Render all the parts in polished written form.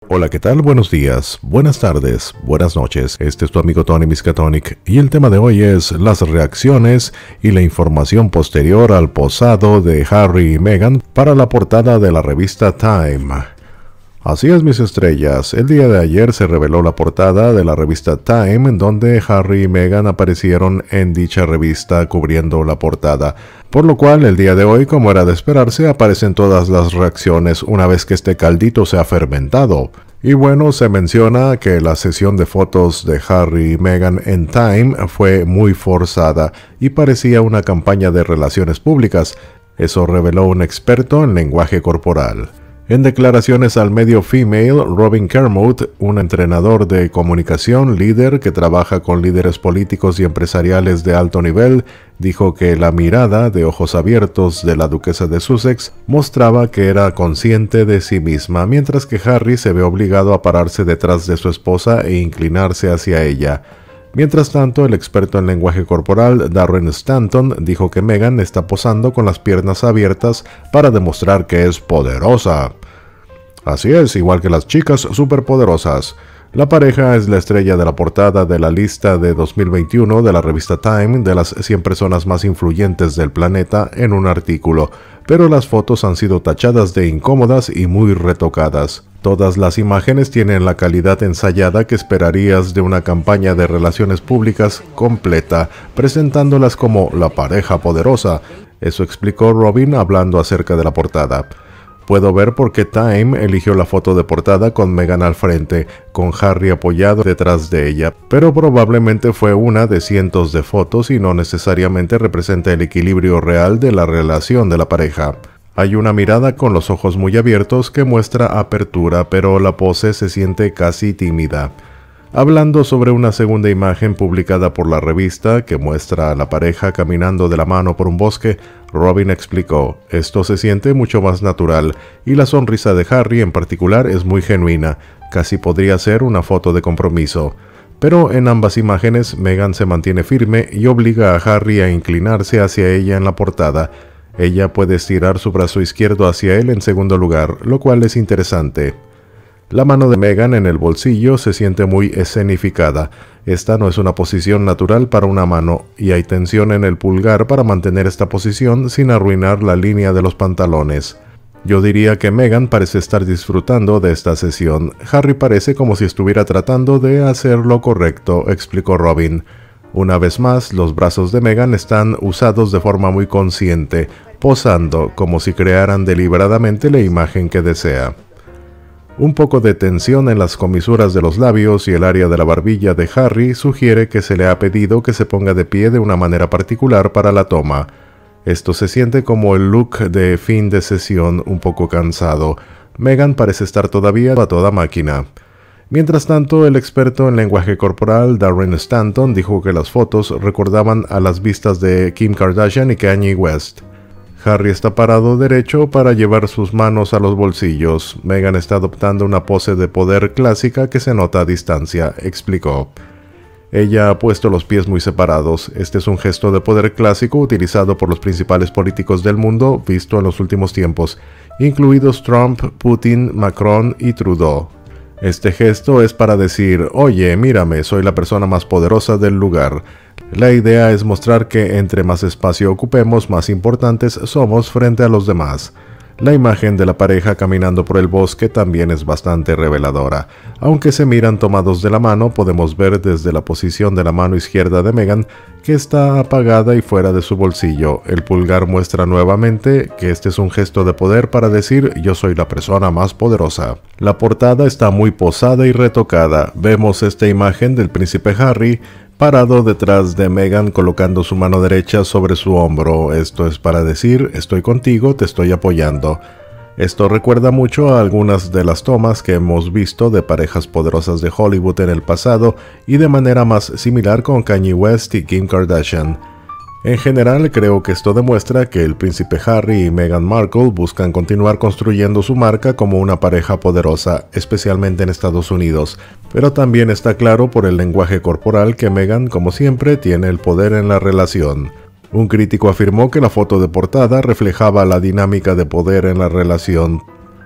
Hola, ¿qué tal? Buenos días, buenas tardes, buenas noches. Este es tu amigo Tony Miskatonic y el tema de hoy es las reacciones y la información posterior al posado de Harry y Meghan para la portada de la revista Time. Así es, mis estrellas, el día de ayer se reveló la portada de la revista Time, en donde Harry y Meghan aparecieron en dicha revista cubriendo la portada. Por lo cual, el día de hoy, como era de esperarse, aparecen todas las reacciones una vez que este caldito se ha fermentado. Y bueno, se menciona que la sesión de fotos de Harry y Meghan en Time fue muy forzada y parecía una campaña de relaciones públicas. Eso reveló un experto en lenguaje corporal. En declaraciones al medio Female, Robin Kermode, un entrenador de comunicación líder que trabaja con líderes políticos y empresariales de alto nivel, dijo que la mirada de ojos abiertos de la duquesa de Sussex mostraba que era consciente de sí misma, mientras que Harry se ve obligado a pararse detrás de su esposa e inclinarse hacia ella. Mientras tanto, el experto en lenguaje corporal, Darren Stanton, dijo que Meghan está posando con las piernas abiertas para demostrar que es poderosa. Así es, igual que las chicas superpoderosas. La pareja es la estrella de la portada de la lista de 2021 de la revista Time de las 100 personas más influyentes del planeta en un artículo, pero las fotos han sido tachadas de incómodas y muy retocadas. Todas las imágenes tienen la calidad ensayada que esperarías de una campaña de relaciones públicas completa, presentándolas como la pareja poderosa. Eso explicó Robin hablando acerca de la portada. Puedo ver por qué Time eligió la foto de portada con Meghan al frente, con Harry apoyado detrás de ella, pero probablemente fue una de cientos de fotos y no necesariamente representa el equilibrio real de la relación de la pareja. Hay una mirada con los ojos muy abiertos que muestra apertura, pero la pose se siente casi tímida. Hablando sobre una segunda imagen publicada por la revista que muestra a la pareja caminando de la mano por un bosque, Robin explicó: esto se siente mucho más natural y la sonrisa de Harry en particular es muy genuina, casi podría ser una foto de compromiso. Pero en ambas imágenes Meghan se mantiene firme y obliga a Harry a inclinarse hacia ella en la portada. Ella puede estirar su brazo izquierdo hacia él en segundo lugar, lo cual es interesante. La mano de Meghan en el bolsillo se siente muy escenificada. Esta no es una posición natural para una mano, y hay tensión en el pulgar para mantener esta posición sin arruinar la línea de los pantalones. Yo diría que Meghan parece estar disfrutando de esta sesión. Harry parece como si estuviera tratando de hacer lo correcto, explicó Robin. Una vez más, los brazos de Meghan están usados de forma muy consciente, posando como si crearan deliberadamente la imagen que desea. Un poco de tensión en las comisuras de los labios y el área de la barbilla de Harry sugiere que se le ha pedido que se ponga de pie de una manera particular para la toma. Esto se siente como el look de fin de sesión un poco cansado. Meghan parece estar todavía a toda máquina. Mientras tanto, el experto en lenguaje corporal Darren Stanton dijo que las fotos recordaban a las vistas de Kim Kardashian y Kanye West. Harry está parado derecho para llevar sus manos a los bolsillos. Meghan está adoptando una pose de poder clásica que se nota a distancia, explicó. Ella ha puesto los pies muy separados. Este es un gesto de poder clásico utilizado por los principales políticos del mundo visto en los últimos tiempos, incluidos Trump, Putin, Macron y Trudeau. Este gesto es para decir: oye, mírame, soy la persona más poderosa del lugar. La idea es mostrar que entre más espacio ocupemos, más importantes somos frente a los demás. La imagen de la pareja caminando por el bosque también es bastante reveladora. Aunque se miran tomados de la mano, podemos ver desde la posición de la mano izquierda de Meghan que está apagada y fuera de su bolsillo. El pulgar muestra nuevamente que este es un gesto de poder para decir: yo soy la persona más poderosa. La portada está muy posada y retocada. Vemos esta imagen del príncipe Harry parado detrás de Meghan colocando su mano derecha sobre su hombro. Esto es para decir: estoy contigo, te estoy apoyando. Esto recuerda mucho a algunas de las tomas que hemos visto de parejas poderosas de Hollywood en el pasado y de manera más similar con Kanye West y Kim Kardashian. En general, creo que esto demuestra que el príncipe Harry y Meghan Markle buscan continuar construyendo su marca como una pareja poderosa, especialmente en Estados Unidos, pero también está claro por el lenguaje corporal que Meghan, como siempre, tiene el poder en la relación. Un crítico afirmó que la foto de portada reflejaba la dinámica de poder en la relación.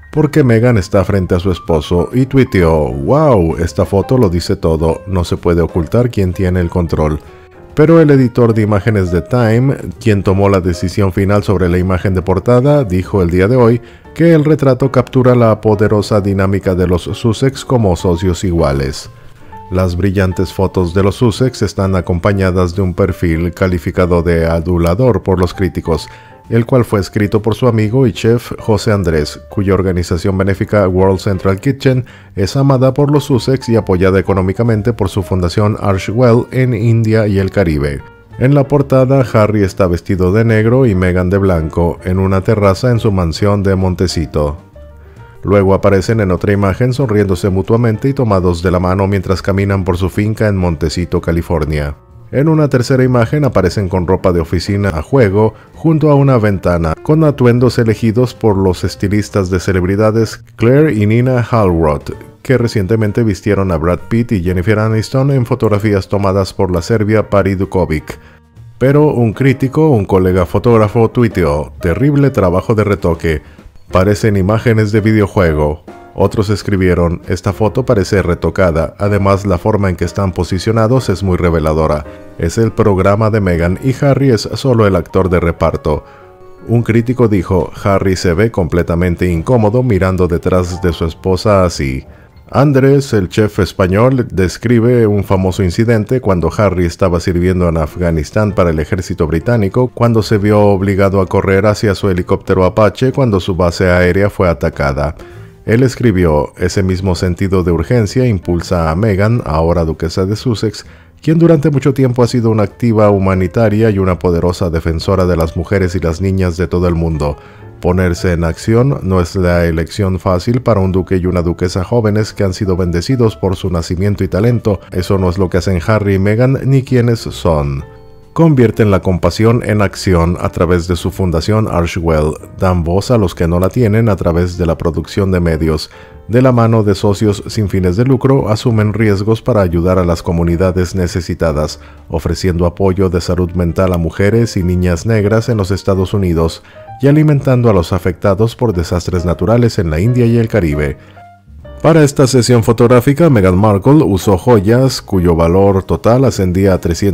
porque Meghan está frente a su esposo y tuiteó: "Wow, esta foto lo dice todo, no se puede ocultar quién tiene el control". Pero el editor de imágenes de Time, quien tomó la decisión final sobre la imagen de portada, dijo el día de hoy que el retrato captura la poderosa dinámica de los Sussex como socios iguales. Las brillantes fotos de los Sussex están acompañadas de un perfil calificado de adulador por los críticos, el cual fue escrito por su amigo y chef José Andrés, cuya organización benéfica World Central Kitchen es amada por los Sussex y apoyada económicamente por su fundación Archewell en India y el Caribe. En la portada, Harry está vestido de negro y Meghan de blanco, en una terraza en su mansión de Montecito. Luego aparecen en otra imagen sonriéndose mutuamente y tomados de la mano mientras caminan por su finca en Montecito, California. En una tercera imagen aparecen con ropa de oficina a juego junto a una ventana, con atuendos elegidos por los estilistas de celebridades Claire y Nina Hallroth, que recientemente vistieron a Brad Pitt y Jennifer Aniston en fotografías tomadas por la serbia Pari Dukovic. Pero un crítico, un colega fotógrafo, tuiteó: "Terrible trabajo de retoque, parecen imágenes de videojuego". Otros escribieron: "Esta foto parece retocada, además la forma en que están posicionados es muy reveladora. Es el programa de Meghan y Harry es solo el actor de reparto". Un crítico dijo: "Harry se ve completamente incómodo mirando detrás de su esposa así". Andrés, el chef español, describe un famoso incidente cuando Harry estaba sirviendo en Afganistán para el ejército británico, cuando se vio obligado a correr hacia su helicóptero Apache cuando su base aérea fue atacada. Él escribió: "Ese mismo sentido de urgencia impulsa a Meghan, ahora duquesa de Sussex, quien durante mucho tiempo ha sido una activa humanitaria y una poderosa defensora de las mujeres y las niñas de todo el mundo. Ponerse en acción no es la elección fácil para un duque y una duquesa jóvenes que han sido bendecidos por su nacimiento y talento. Eso no es lo que hacen Harry y Meghan ni quienes son. Convierten la compasión en acción a través de su fundación Archewell, dan voz a los que no la tienen a través de la producción de medios. De la mano de socios sin fines de lucro, asumen riesgos para ayudar a las comunidades necesitadas, ofreciendo apoyo de salud mental a mujeres y niñas negras en los Estados Unidos y alimentando a los afectados por desastres naturales en la India y el Caribe". Para esta sesión fotográfica, Meghan Markle usó joyas cuyo valor total ascendía a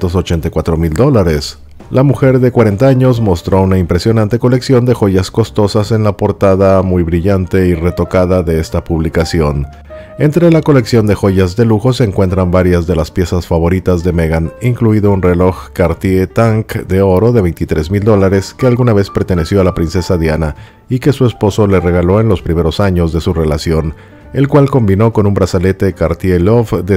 $384,000. La mujer de 40 años mostró una impresionante colección de joyas costosas en la portada muy brillante y retocada de esta publicación. Entre la colección de joyas de lujo se encuentran varias de las piezas favoritas de Meghan, incluido un reloj Cartier Tank de oro de $23,000 que alguna vez perteneció a la princesa Diana y que su esposo le regaló en los primeros años de su relación, el cual combinó con un brazalete Cartier Love de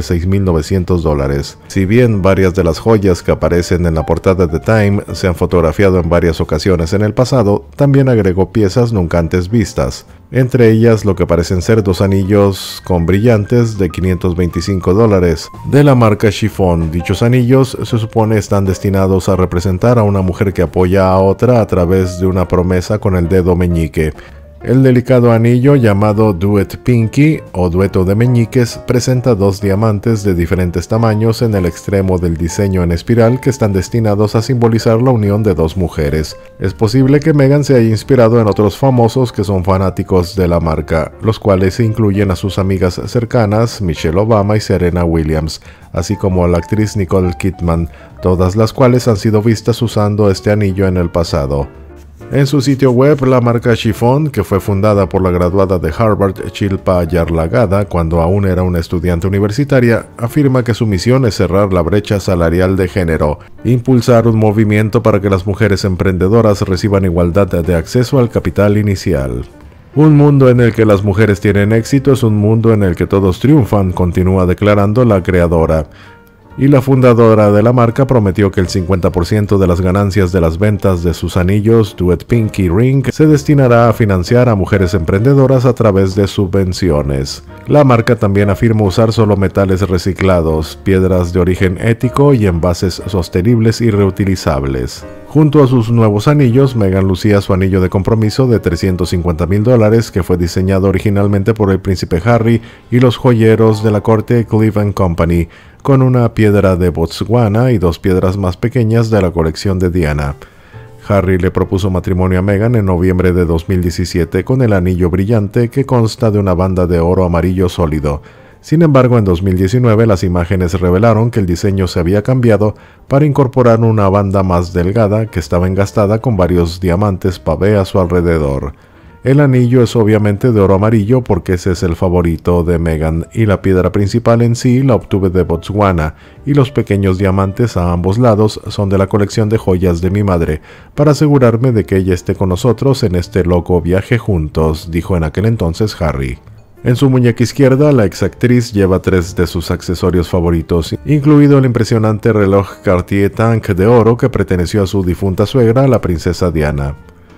$6,900. Si bien varias de las joyas que aparecen en la portada de Time se han fotografiado en varias ocasiones en el pasado, también agregó piezas nunca antes vistas. Entre ellas lo que parecen ser 2 anillos con brillantes de $525 de la marca Chiffon. Dichos anillos se supone están destinados a representar a una mujer que apoya a otra a través de una promesa con el dedo meñique. El delicado anillo llamado Duet Pinky o dueto de meñiques presenta 2 diamantes de diferentes tamaños en el extremo del diseño en espiral que están destinados a simbolizar la unión de 2 mujeres. Es posible que Meghan se haya inspirado en otros famosos que son fanáticos de la marca, los cuales incluyen a sus amigas cercanas Michelle Obama y Serena Williams, así como a la actriz Nicole Kidman, todas las cuales han sido vistas usando este anillo en el pasado. En su sitio web, la marca Chiffon, que fue fundada por la graduada de Harvard Shilpa Yarlagadda cuando aún era una estudiante universitaria, afirma que su misión es cerrar la brecha salarial de género, impulsar un movimiento para que las mujeres emprendedoras reciban igualdad de acceso al capital inicial. Un mundo en el que las mujeres tienen éxito es un mundo en el que todos triunfan, continúa declarando la creadora. Y la fundadora de la marca prometió que el 50% de las ganancias de las ventas de sus anillos Duet Pinky Ring se destinará a financiar a mujeres emprendedoras a través de subvenciones. La marca también afirma usar solo metales reciclados, piedras de origen ético y envases sostenibles y reutilizables. Junto a sus nuevos anillos, Meghan lucía su anillo de compromiso de $350,000 que fue diseñado originalmente por el príncipe Harry y los joyeros de la corte Cleveland Company, con una piedra de Botswana y 2 piedras más pequeñas de la colección de Diana. Harry le propuso matrimonio a Meghan en noviembre de 2017 con el anillo brillante que consta de una banda de oro amarillo sólido. Sin embargo, en 2019 las imágenes revelaron que el diseño se había cambiado para incorporar una banda más delgada que estaba engastada con varios diamantes pavé a su alrededor. El anillo es obviamente de oro amarillo porque ese es el favorito de Meghan, y la piedra principal en sí la obtuve de Botswana, y los pequeños diamantes a ambos lados son de la colección de joyas de mi madre, para asegurarme de que ella esté con nosotros en este loco viaje juntos, dijo en aquel entonces Harry. En su muñeca izquierda, la exactriz lleva 3 de sus accesorios favoritos, incluido el impresionante reloj Cartier Tank de oro que perteneció a su difunta suegra, la princesa Diana.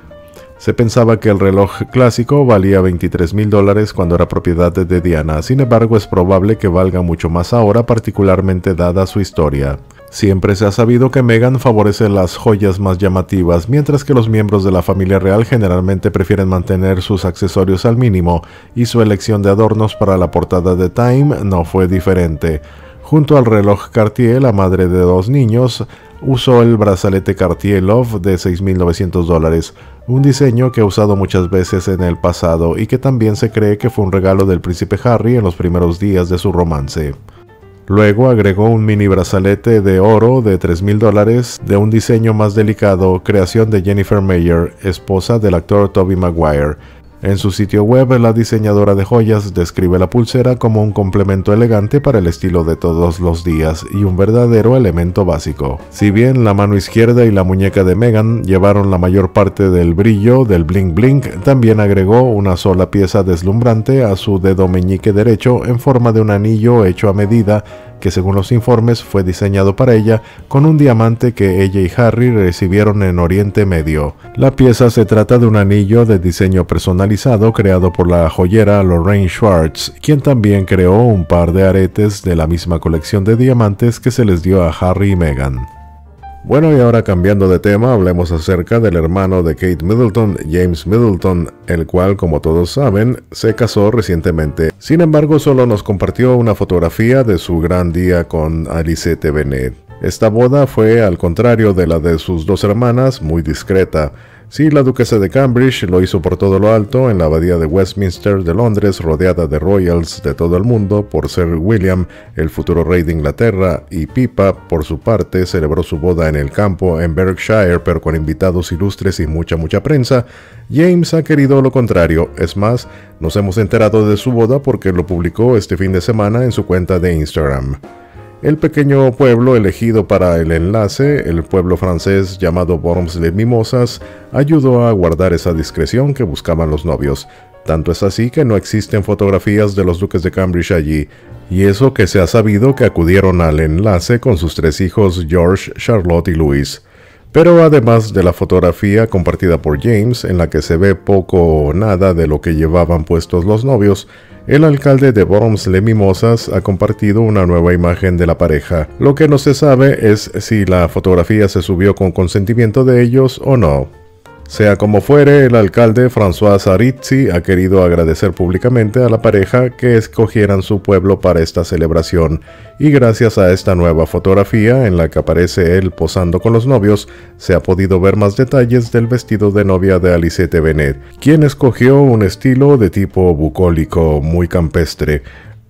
Se pensaba que el reloj clásico valía $23,000 cuando era propiedad de Diana, sin embargo es probable que valga mucho más ahora, particularmente dada su historia. Siempre se ha sabido que Meghan favorece las joyas más llamativas, mientras que los miembros de la familia real generalmente prefieren mantener sus accesorios al mínimo, y su elección de adornos para la portada de Time no fue diferente. Junto al reloj Cartier, la madre de 2 niños usó el brazalete Cartier Love de $6,900, un diseño que ha usado muchas veces en el pasado y que también se cree que fue un regalo del príncipe Harry en los primeros días de su romance. Luego agregó un mini brazalete de oro de $3,000 de un diseño más delicado, creación de Jennifer Meyer, esposa del actor Tobey Maguire. En su sitio web, la diseñadora de joyas describe la pulsera como un complemento elegante para el estilo de todos los días y un verdadero elemento básico. Si bien la mano izquierda y la muñeca de Meghan llevaron la mayor parte del brillo del bling bling, también agregó una sola pieza deslumbrante a su dedo meñique derecho en forma de un anillo hecho a medida que, según los informes, fue diseñado para ella con un diamante que ella y Harry recibieron en Oriente Medio. La pieza se trata de un anillo de diseño personalizado creado por la joyera Lorraine Schwartz, quien también creó un par de aretes de la misma colección de diamantes que se les dio a Harry y Meghan. Bueno, y ahora cambiando de tema, hablemos acerca del hermano de Kate Middleton, James Middleton, el cual, como todos saben, se casó recientemente. Sin embargo, solo nos compartió una fotografía de su gran día con Elisabeth Bennet. Esta boda fue, al contrario de la de sus 2 hermanas, muy discreta. Sí, la duquesa de Cambridge lo hizo por todo lo alto en la abadía de Westminster de Londres, rodeada de royals de todo el mundo por Sir William, el futuro rey de Inglaterra, y Pippa, por su parte, celebró su boda en el campo en Berkshire, pero con invitados ilustres y mucha prensa. James ha querido lo contrario, es más, nos hemos enterado de su boda porque lo publicó este fin de semana en su cuenta de Instagram. El pequeño pueblo elegido para el enlace, el pueblo francés llamado Worms-les-Mimosas, ayudó a guardar esa discreción que buscaban los novios. Tanto es así que no existen fotografías de los duques de Cambridge allí, y eso que se ha sabido que acudieron al enlace con sus 3 hijos George, Charlotte y Louis. Pero además de la fotografía compartida por James, en la que se ve poco o nada de lo que llevaban puestos los novios, el alcalde de Worms-les-Mimosas ha compartido una nueva imagen de la pareja. Lo que no se sabe es si la fotografía se subió con consentimiento de ellos o no. Sea como fuere, el alcalde François Arizzi ha querido agradecer públicamente a la pareja que escogieran su pueblo para esta celebración, y gracias a esta nueva fotografía en la que aparece él posando con los novios, se ha podido ver más detalles del vestido de novia de Elisabeth Bennet, quien escogió un estilo de tipo bucólico muy campestre.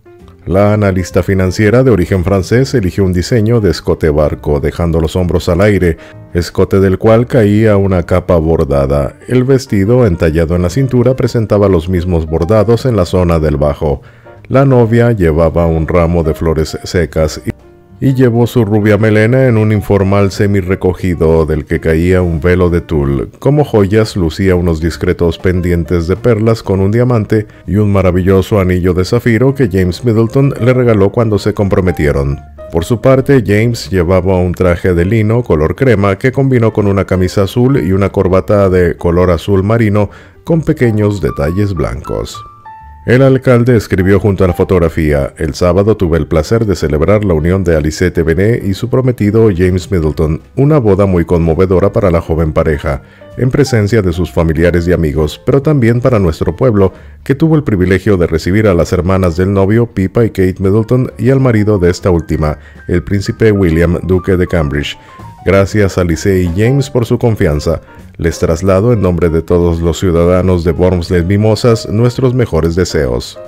La analista financiera de origen francés eligió un diseño de escote barco, dejando los hombros al aire, escote del cual caía una capa bordada. El vestido, entallado en la cintura, presentaba los mismos bordados en la zona del bajo. La novia llevaba un ramo de flores secas y llevó su rubia melena en un informal semi-recogido del que caía un velo de tul. Como joyas lucía unos discretos pendientes de perlas con un diamante y un maravilloso anillo de zafiro que James Middleton le regaló cuando se comprometieron. Por su parte, James llevaba un traje de lino color crema que combinó con una camisa azul y una corbata de color azul marino con pequeños detalles blancos. El alcalde escribió junto a la fotografía: el sábado tuve el placer de celebrar la unión de Elisabeth Bennet y su prometido James Middleton, una boda muy conmovedora para la joven pareja, en presencia de sus familiares y amigos, pero también para nuestro pueblo, que tuvo el privilegio de recibir a las hermanas del novio, Pippa y Kate Middleton, y al marido de esta última, el príncipe William, duque de Cambridge. Gracias a Licey y James por su confianza. Les traslado en nombre de todos los ciudadanos de Wormslet Mimosas nuestros mejores deseos.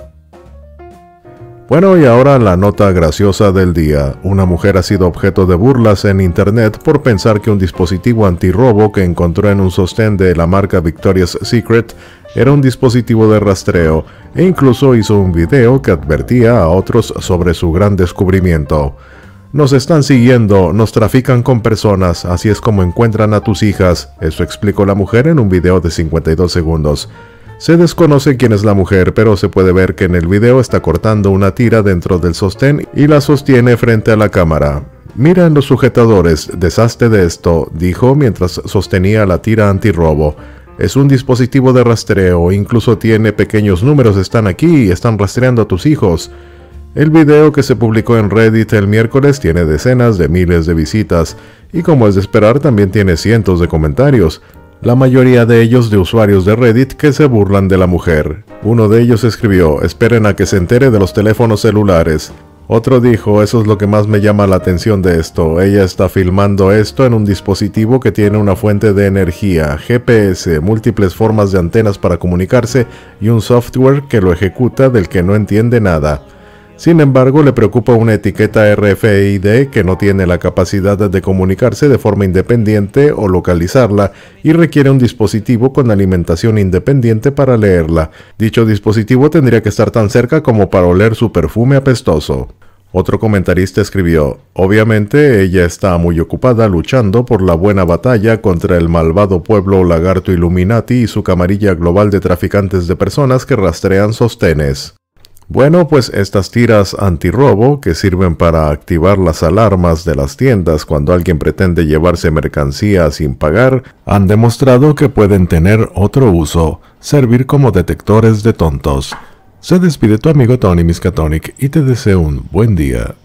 Bueno, y ahora la nota graciosa del día. Una mujer ha sido objeto de burlas en internet por pensar que un dispositivo antirrobo que encontró en un sostén de la marca Victoria's Secret era un dispositivo de rastreo, e incluso hizo un video que advertía a otros sobre su gran descubrimiento. Nos están siguiendo, nos trafican con personas, así es como encuentran a tus hijas, eso explicó la mujer en un video de 52 segundos. Se desconoce quién es la mujer, pero se puede ver que en el video está cortando una tira dentro del sostén y la sostiene frente a la cámara. Mira en los sujetadores, deshazte de esto, dijo mientras sostenía la tira antirrobo. Es un dispositivo de rastreo, incluso tiene pequeños números, están aquí y están rastreando a tus hijos. El video que se publicó en Reddit el miércoles tiene decenas de miles de visitas y, como es de esperar, también tiene cientos de comentarios, la mayoría de ellos de usuarios de Reddit que se burlan de la mujer. Uno de ellos escribió: esperen a que se entere de los teléfonos celulares. Otro dijo: eso es lo que más me llama la atención de esto, ella está filmando esto en un dispositivo que tiene una fuente de energía, GPS, múltiples formas de antenas para comunicarse y un software que lo ejecuta del que no entiende nada. Sin embargo, le preocupa una etiqueta RFID que no tiene la capacidad de comunicarse de forma independiente o localizarla y requiere un dispositivo con alimentación independiente para leerla. Dicho dispositivo tendría que estar tan cerca como para oler su perfume apestoso. Otro comentarista escribió: obviamente ella está muy ocupada luchando por la buena batalla contra el malvado pueblo lagarto Illuminati y su camarilla global de traficantes de personas que rastrean sostenes. Bueno, pues estas tiras antirrobo, que sirven para activar las alarmas de las tiendas cuando alguien pretende llevarse mercancía sin pagar, han demostrado que pueden tener otro uso: servir como detectores de tontos. Se despide tu amigo Tony Miskatonic y te deseo un buen día.